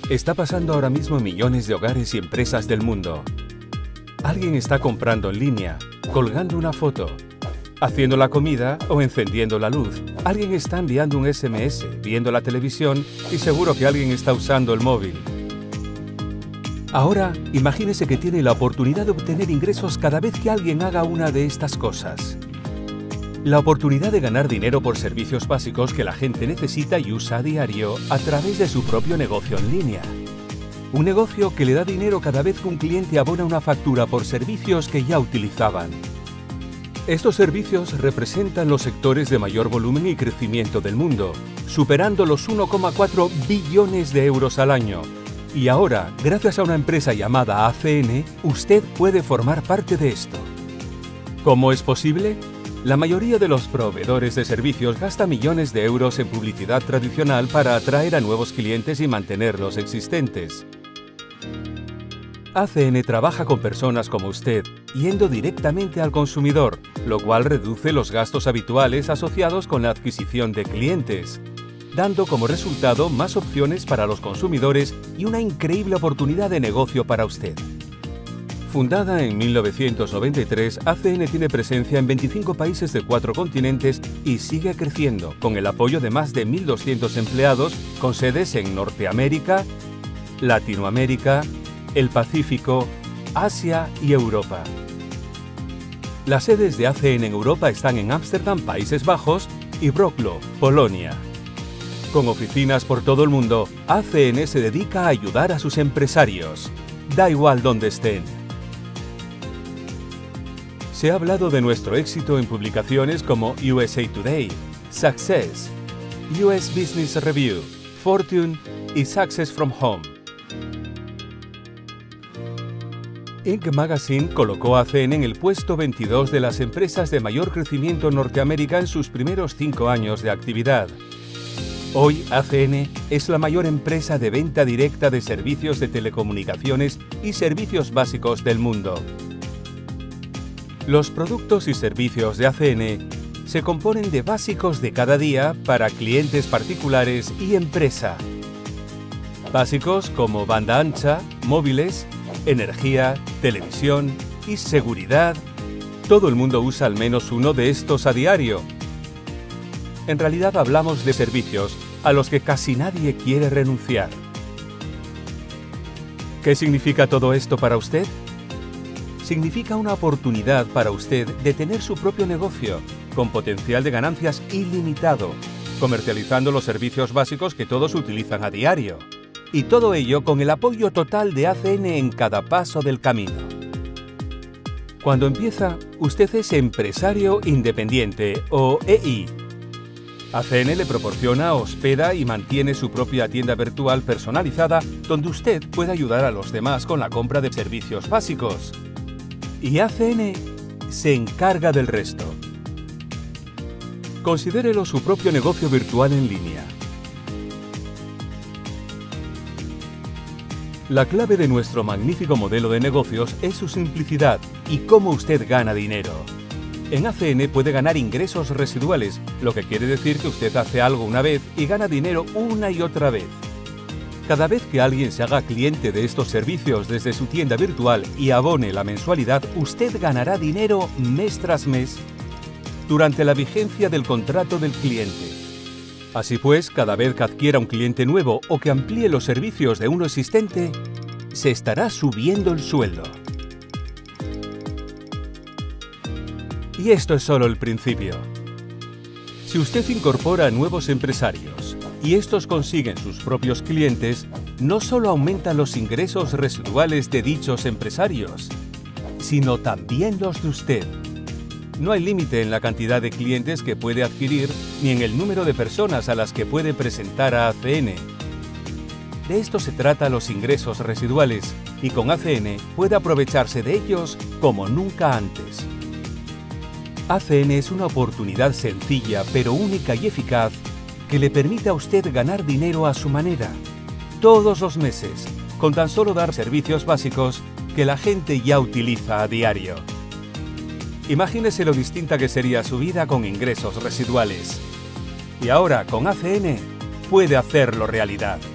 Está pasando ahora mismo en millones de hogares y empresas del mundo. Alguien está comprando en línea, colgando una foto, haciendo la comida o encendiendo la luz. Alguien está enviando un SMS, viendo la televisión y seguro que alguien está usando el móvil. Ahora, imagínese que tiene la oportunidad de obtener ingresos cada vez que alguien haga una de estas cosas. La oportunidad de ganar dinero por servicios básicos que la gente necesita y usa a diario a través de su propio negocio en línea. Un negocio que le da dinero cada vez que un cliente abona una factura por servicios que ya utilizaban. Estos servicios representan los sectores de mayor volumen y crecimiento del mundo, superando los 1,4 billones de euros al año. Y ahora, gracias a una empresa llamada ACN, usted puede formar parte de esto. ¿Cómo es posible? La mayoría de los proveedores de servicios gasta millones de euros en publicidad tradicional para atraer a nuevos clientes y mantener los existentes. ACN trabaja con personas como usted, yendo directamente al consumidor, lo cual reduce los gastos habituales asociados con la adquisición de clientes, dando como resultado más opciones para los consumidores y una increíble oportunidad de negocio para usted. Fundada en 1993, ACN tiene presencia en 25 países de 4 continentes y sigue creciendo, con el apoyo de más de 1.200 empleados, con sedes en Norteamérica, Latinoamérica, el Pacífico, Asia y Europa. Las sedes de ACN en Europa están en Ámsterdam, Países Bajos, y Wrocław, Polonia. Con oficinas por todo el mundo, ACN se dedica a ayudar a sus empresarios. Da igual dónde estén. Se ha hablado de nuestro éxito en publicaciones como USA Today, Success, US Business Review, Fortune y Success from Home. Inc. Magazine colocó a ACN en el puesto 22 de las empresas de mayor crecimiento en Norteamérica en sus primeros 5 años de actividad. Hoy, ACN es la mayor empresa de venta directa de servicios de telecomunicaciones y servicios básicos del mundo. Los productos y servicios de ACN se componen de básicos de cada día para clientes particulares y empresa. Básicos como banda ancha, móviles, energía, televisión y seguridad. Todo el mundo usa al menos uno de estos a diario. En realidad hablamos de servicios a los que casi nadie quiere renunciar. ¿Qué significa todo esto para usted? Significa una oportunidad para usted de tener su propio negocio, con potencial de ganancias ilimitado, comercializando los servicios básicos que todos utilizan a diario. Y todo ello con el apoyo total de ACN en cada paso del camino. Cuando empieza, usted es empresario independiente o EI. ACN le proporciona, hospeda y mantiene su propia tienda virtual personalizada donde usted puede ayudar a los demás con la compra de servicios básicos. Y ACN se encarga del resto. Considérelo su propio negocio virtual en línea. La clave de nuestro magnífico modelo de negocios es su simplicidad y cómo usted gana dinero. En ACN puede ganar ingresos residuales, lo que quiere decir que usted hace algo una vez y gana dinero una y otra vez. Cada vez que alguien se haga cliente de estos servicios desde su tienda virtual y abone la mensualidad, usted ganará dinero mes tras mes durante la vigencia del contrato del cliente. Así pues, cada vez que adquiera un cliente nuevo o que amplíe los servicios de uno existente, se estará subiendo el sueldo. Y esto es solo el principio. Si usted incorpora nuevos empresarios y estos consiguen sus propios clientes, no solo aumentan los ingresos residuales de dichos empresarios, sino también los de usted. No hay límite en la cantidad de clientes que puede adquirir ni en el número de personas a las que puede presentar a ACN. De esto se trata los ingresos residuales y con ACN puede aprovecharse de ellos como nunca antes. ACN es una oportunidad sencilla pero única y eficaz que le permite a usted ganar dinero a su manera, todos los meses, con tan solo dar servicios básicos que la gente ya utiliza a diario. Imagínese lo distinta que sería su vida con ingresos residuales. Y ahora, con ACN, puede hacerlo realidad.